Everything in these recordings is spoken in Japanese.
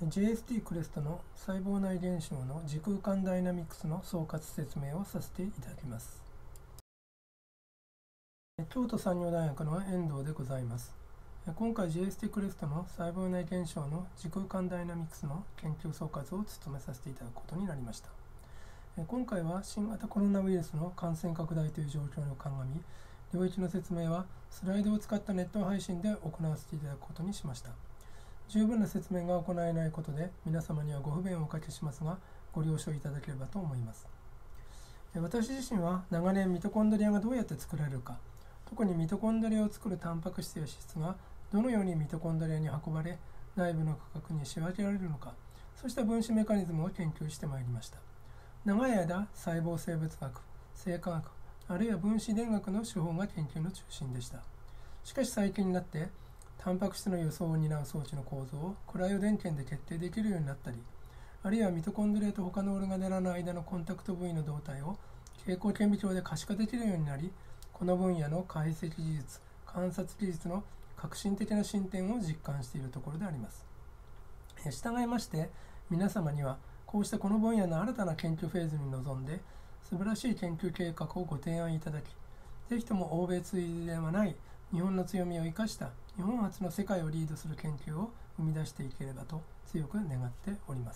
JST クレストの細胞内現象の時空間ダイナミクスの総括説明をさせていただきます。京都産業大学の遠藤でございます。今回 JST クレストの細胞内現象の時空間ダイナミクスの研究総括を務めさせていただくことになりました。今回は新型コロナウイルスの感染拡大という状況に鑑み、領域の説明はスライドを使ったネット配信で行わせていただくことにしました。十分な説明が行えないことで皆様にはご不便をおかけしますが、ご了承いただければと思います。私自身は長年ミトコンドリアがどうやって作られるか、特にミトコンドリアを作るタンパク質や脂質がどのようにミトコンドリアに運ばれ内部の区画に仕分けられるのか、そうした分子メカニズムを研究してまいりました。長い間細胞生物学、生化学、あるいは分子電学の手法が研究の中心でした。しかし最近になってタンパク質の輸送を担う装置の構造をクライオ電検で決定できるようになったり、あるいはミトコンドリアと他のオルガネラの間のコンタクト部位の動態を蛍光顕微鏡で可視化できるようになり、この分野の解析技術、観察技術の革新的な進展を実感しているところであります。従いまして皆様にはこうしたこの分野の新たな研究フェーズに臨んで素晴らしい研究計画をご提案いただき、ぜひとも欧米追ではない日本の強みを生かした日本初の世界をリードする研究を生み出していければと強く願っております。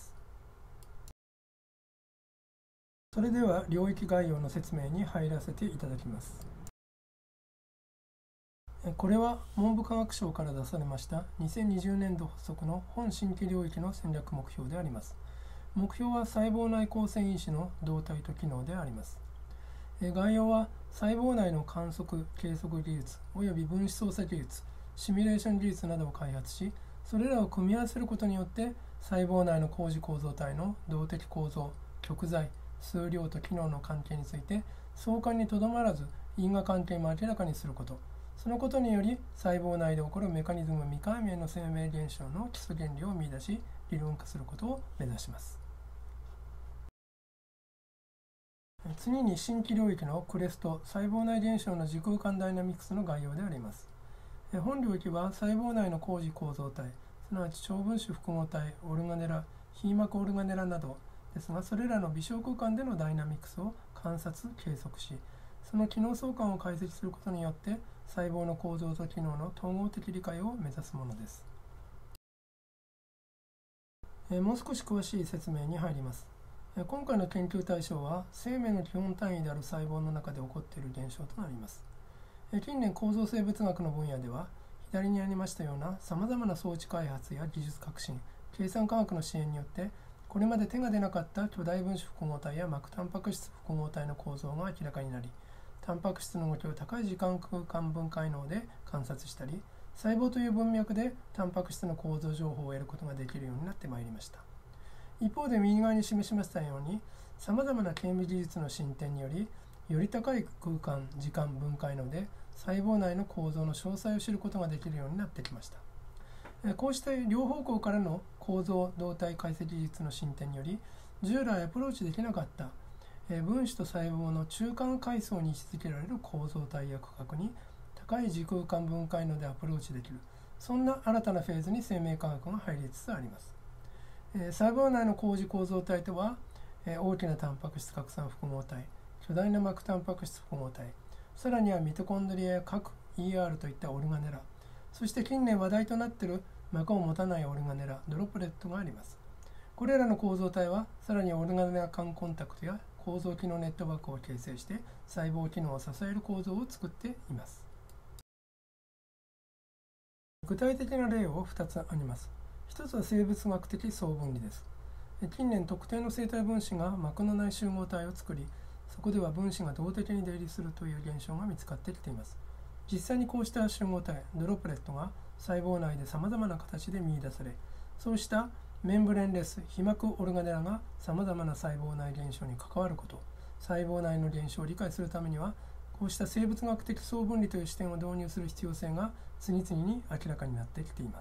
それでは領域概要の説明に入らせていただきます。これは文部科学省から出されました2020年度発足の本新規領域の戦略目標であります。目標は細胞内抗線因子の動態と機能であります。概要は細胞内の観測・計測技術および分子操作技術、シミュレーション技術などを開発し、それらを組み合わせることによって細胞内の高次構造体の動的構造、極材、数量と機能の関係について相関にとどまらず因果関係も明らかにすること、そのことにより細胞内で起こるメカニズム未解明の生命現象の基礎原理を見出し理論化することを目指します。次に新規領域のクレスト細胞内現象の時空間ダイナミクスの概要であります。本領域は細胞内の高次構造体、すなわち超分子複合体、オルガネラ、非膜オルガネラなどですが、それらの微小空間でのダイナミクスを観察・計測し、その機能相関を解析することによって細胞の構造と機能の統合的理解を目指すものです。もう少し詳しい説明に入ります。今回の研究対象は生命の基本単位である細胞の中で起こっている現象となります。近年構造生物学の分野では左にありましたようなさまざまな装置開発や技術革新、計算科学の支援によってこれまで手が出なかった巨大分子複合体や膜タンパク質複合体の構造が明らかになり、タンパク質の動きを高い時間空間分解能で観察したり、細胞という文脈でタンパク質の構造情報を得ることができるようになってまいりました。一方で右側に示しましたように、さまざまな顕微技術の進展により、より高い空間・時間分解能で細胞内の構造の詳細を知ることができるようになってきました。こうした両方向からの構造・動態解析技術の進展により、従来アプローチできなかった分子と細胞の中間階層に位置づけられる構造体や区画に高い時空間分解能でアプローチできる、そんな新たなフェーズに生命科学が入りつつあります。細胞内の高次構造体とは、大きなタンパク質拡散複合体、巨大な膜タンパク質複合体、さらにはミトコンドリアや核 ER といったオルガネラ、そして近年話題となっている膜を持たないオルガネラ、ドロップレットがあります。これらの構造体はさらにオルガネラ間コンタクトや構造機能ネットワークを形成して細胞機能を支える構造を作っています。具体的な例を2つあります。1つは生物学的相分離です。近年特定の生体分子が膜のない集合体を作り、そこでは分子が動的に出入りするという現象が見つかってきています。実際にこうした集合体、ドロップレットが細胞内でさまざまな形で見出され、そうしたメンブレンレス、被膜オルガネラがさまざまな細胞内現象に関わること、細胞内の現象を理解するためには、こうした生物学的相分離という視点を導入する必要性が次々に明らかになってきています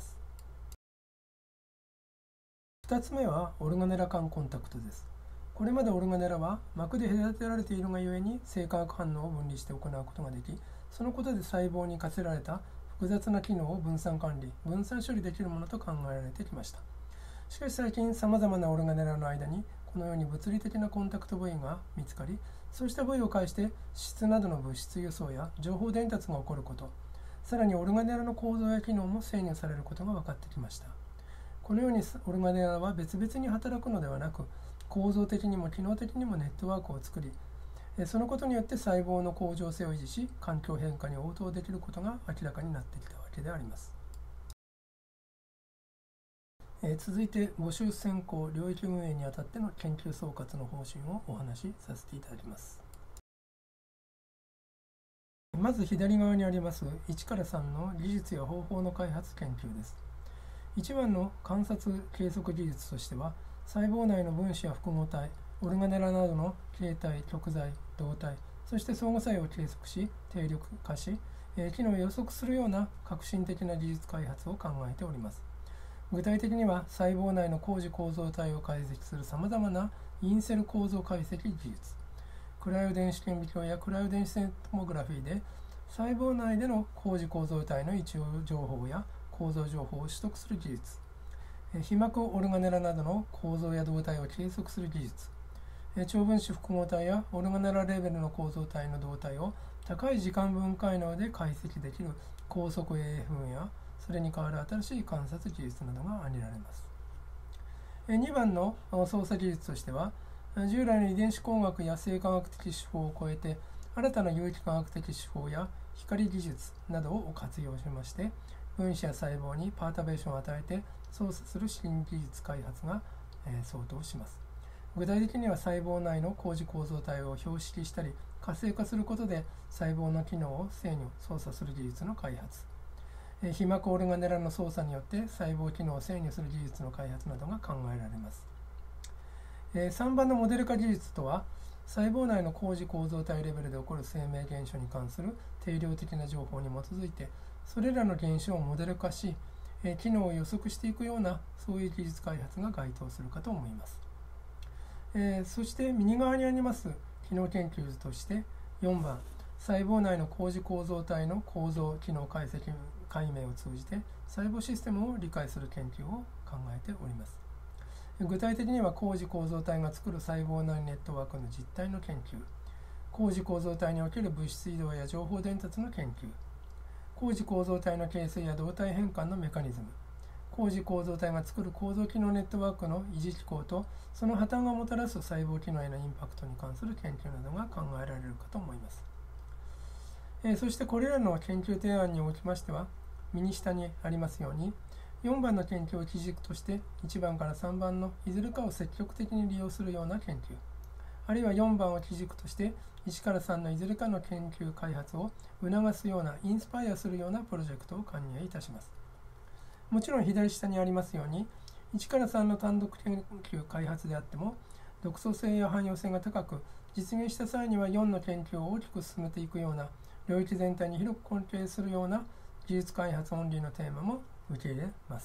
。2つ目はオルガネラ間コンタクトです。これまでオルガネラは膜で隔てられているがゆえに生化学反応を分離して行うことができ、そのことで細胞に課せられた複雑な機能を分散管理、分散処理できるものと考えられてきました。 しかし最近さまざまなオルガネラの間にこのように物理的なコンタクト部位が見つかり、そうした部位を介して脂質などの物質輸送や情報伝達が起こること、さらにオルガネラの構造や機能も制御されることが分かってきました。このようにオルガネラは別々に働くのではなく、構造的にも機能的にもネットワークを作り、そのことによって細胞の恒常性を維持し、環境変化に応答できることが明らかになってきたわけであります。続いて募集選考領域運営にあたっての研究総括の方針をお話しさせていただきます。まず左側にあります1から3の技術や方法の開発研究です。1番の観察計測技術としては、細胞内の分子や複合体、オルガネラなどの形態、極材、動態、そして相互作用を計測し、定力化し、機能を予測するような革新的な技術開発を考えております。具体的には、細胞内の高次構造体を解析するさまざまなインセル構造解析技術、クライオ電子顕微鏡やクライオ電子線トモグラフィーで細胞内での高次構造体の位置情報や構造情報を取得する技術、被膜オルガネラなどの構造や動態を計測する技術、超分子複合体やオルガネラレベルの構造体の動態を高い時間分解能で解析できる高速 AF やそれに代わる新しい観察技術などが挙げられます。2番の操作技術としては、従来の遺伝子工学や生化学的手法を超えて新たな有機化学的手法や光技術などを活用しまして、分子や細胞にパータベーションを与えて操作する新技術開発が相当します。具体的には細胞内の高次構造体を標識したり活性化することで細胞の機能を制御・操作する技術の開発、被膜オルガネラの操作によって細胞機能を制御する技術の開発などが考えられます。3番のモデル化技術とは、細胞内の高次構造体レベルで起こる生命現象に関する定量的な情報に基づいて、それらの現象をモデル化し、機能を予測していくような、そういう技術開発が該当するかと思います。そして右側にあります機能研究として4番、細胞内の高次構造体の構造機能解析解明を通じて細胞システムを理解する研究を考えております。具体的には高次構造体が作る細胞内ネットワークの実態の研究、高次構造体における物質移動や情報伝達の研究、高次構造体の形成や動態変換のメカニズム、高次構造体が作る構造機能ネットワークの維持機構とその破綻がもたらす細胞機能へのインパクトに関する研究などが考えられるかと思います。そしてこれらの研究提案におきましては、右下にありますように4番の研究を基軸として1番から3番のいずれかを積極的に利用するような研究、あるいは4番を基軸として1から3のいずれかの研究開発を促すようなインスパイアするようなプロジェクトを歓迎いたします。もちろん左下にありますように1から3の単独研究開発であっても独創性や汎用性が高く、実現した際には4の研究を大きく進めていくような領域全体に広く関係するような技術開発オンリーのテーマも受け入れます。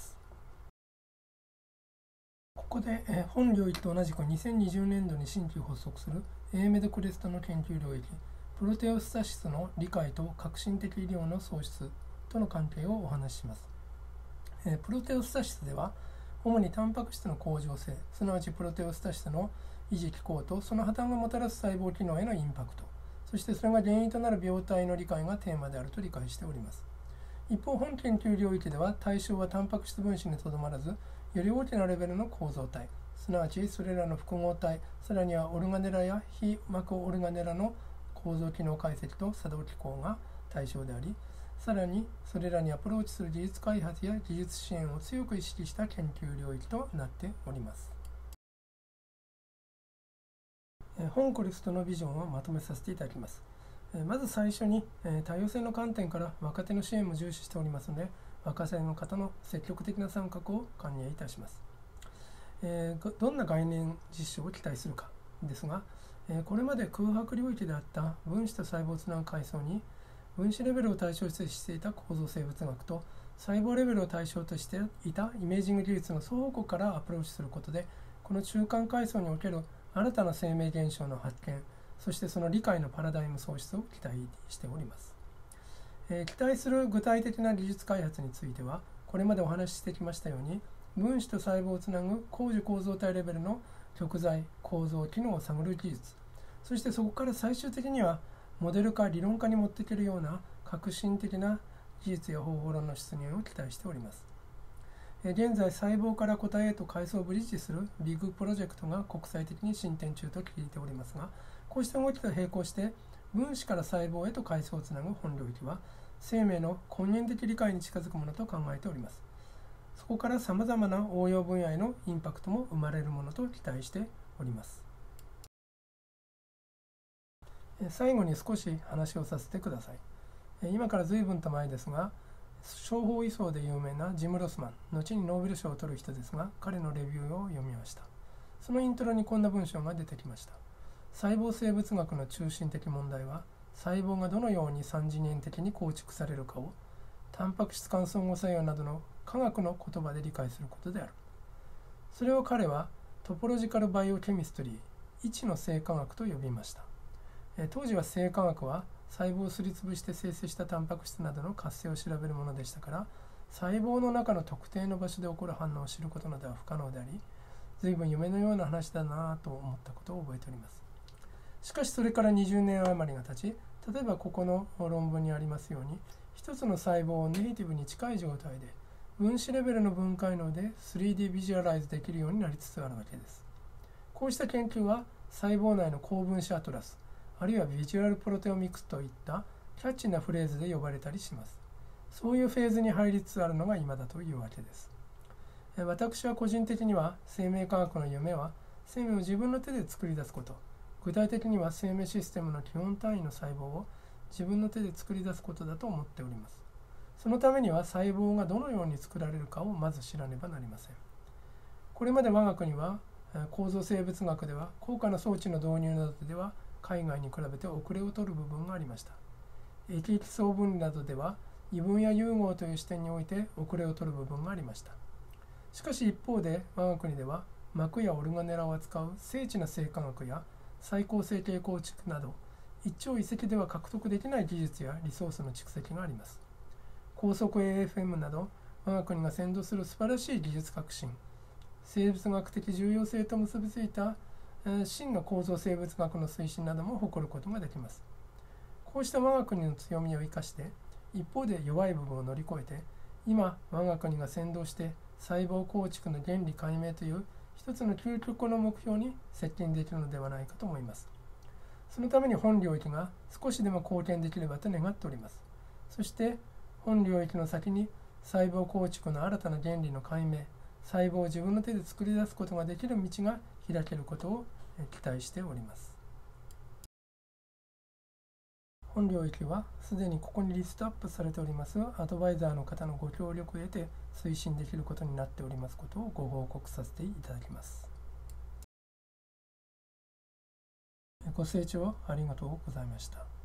ここで本領域と同じく2020年度に新規発足する AMED クレストの研究領域、プロテオスタシスの理解と革新的医療の創出との関係をお話しします。プロテオスタシスでは主にタンパク質の向上性、すなわちプロテオスタシスの維持機構とその破綻がもたらす細胞機能へのインパクト、そしてそれが原因となる病態の理解がテーマであると理解しております。一方、本研究領域では対象はタンパク質分子にとどまらず、より大きなレベルの構造体、すなわちそれらの複合体、さらにはオルガネラや非マクオルガネラの構造機能解析と作動機構が対象であり、さらにそれらにアプローチする技術開発や技術支援を強く意識した研究領域となっております。本クレストのビジョンをまとめさせていただきます。まず最初に多様性の観点から若手の支援も重視しておりますので、若手の方の積極的な参画を歓迎いたします。どんな概念実証を期待するかですが、これまで空白領域であった分子と細胞をつなぐ階層に分子レベルを対象としていた構造生物学と細胞レベルを対象としていたイメージング技術の双方向からアプローチすることで、この中間階層における新たな生命現象の発見、そしてその理解のパラダイム創出を期待しております。期待する具体的な技術開発については、これまでお話ししてきましたように、 分子と細胞をつなぐ高樹構造体レベルの極材構造機能を探る技術、そしてそこから最終的にはモデル化理論化に持っていけるような革新的な技術や方法論の出現を期待しております。現在細胞から個体へと階層をブリッジするビッグプロジェクトが国際的に進展中と聞いておりますが、こうした動きと並行して分子から細胞へと階層をつなぐ本領域は生命の根源的理解に近づくものと考えております。そこからさまざまな応用分野へのインパクトも生まれるものと期待しております。最後に少し話をさせてください。今から随分と前ですが、商法移送で有名なジム・ロスマン、後にノーベル賞を取る人ですが、彼のレビューを読みました。そのイントロにこんな文章が出てきました。細胞生物学の中心的問題は、細胞がどのように三次元的に構築されるかを、タンパク質間相互作用などの科学の言葉で理解することである。それを彼はトポロジカルバイオケミストリー、位置の生化学と呼びました。当時は生化学は細胞をすりつぶして生成したタンパク質などの活性を調べるものでしたから、細胞の中の特定の場所で起こる反応を知ることなどは不可能であり、随分夢のような話だなぁと思ったことを覚えております。しかしそれから20年余りが経ち、例えばここの論文にありますように、一つの細胞をネイティブに近い状態で分子レベルの分解能で 3D ビジュアライズできるようになりつつあるわけです。こうした研究は細胞内の高分子アトラス、あるいはビジュアルプロテオミクスといったキャッチーなフレーズで呼ばれたりします。そういうフェーズに入りつつあるのが今だというわけです。私は個人的には生命科学の夢は生命を自分の手で作り出すこと、具体的には生命システムの基本単位の細胞を自分の手で作り出すことだと思っております。そのためには細胞がどのように作られるかをまず知らねばなりません。これまで我が国は構造生物学では高価な装置の導入などでは海外に比べて遅れを取る部分がありました。液域相分離などでは異分や融合という視点において遅れを取る部分がありました。しかし一方で我が国では膜やオルガネラを扱う精緻な生化学や再構成形構築など一朝一夕では獲得できない技術やリソースの蓄積があります。高速 AFM など我が国が先導する素晴らしい技術革新、生物学的重要性と結びついた真の構造生物学の推進なども誇ることができます。こうした我が国の強みを生かして一方で弱い部分を乗り越えて、今我が国が先導して細胞構築の原理解明という一つの究極の目標に接近できるのではないかと思います。そのために本領域が少しでも貢献できればと願っております。そして本領域の先に細胞構築の新たな原理の解明、細胞を自分の手で作り出すことができる道が開けることを期待しております。本領域はすでにここにリストアップされておりますアドバイザーの方のご協力を得て推進できることになっておりますことをご報告させていただきます。ご清聴ありがとうございました。